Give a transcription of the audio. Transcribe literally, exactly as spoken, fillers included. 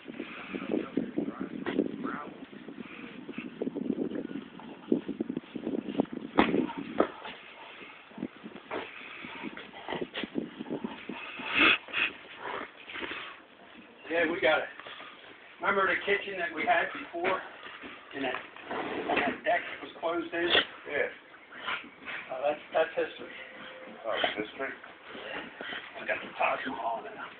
Yeah, we got it. Remember the kitchen that we had before? And that, and that deck was closed in? Yeah. Uh, that's, that's history. Oh, history? I got the Taj Mahal in it.